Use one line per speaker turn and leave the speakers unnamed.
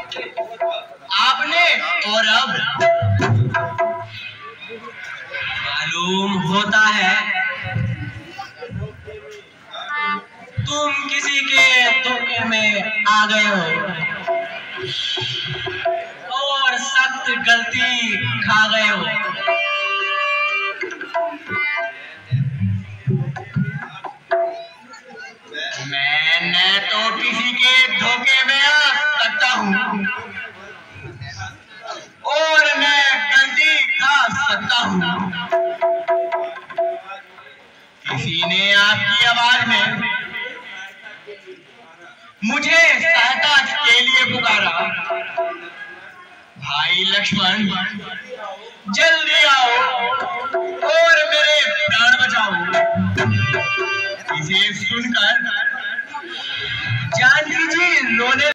आपने और अब मालूम होता है तुम किसी के धोखे में आ गए हो और सख्त गलती खा गए हो। मैं तो किसी के धोखे में आ सकता हूँ और मैं गलती खा सकता हूँ। किसी ने आपकी आवाज में मुझे सहायता के लिए पुकारा, भाई लक्ष्मण जल्दी आओ और मेरे प्राण बचाओ। इसे सुनकर जानकी जी रोने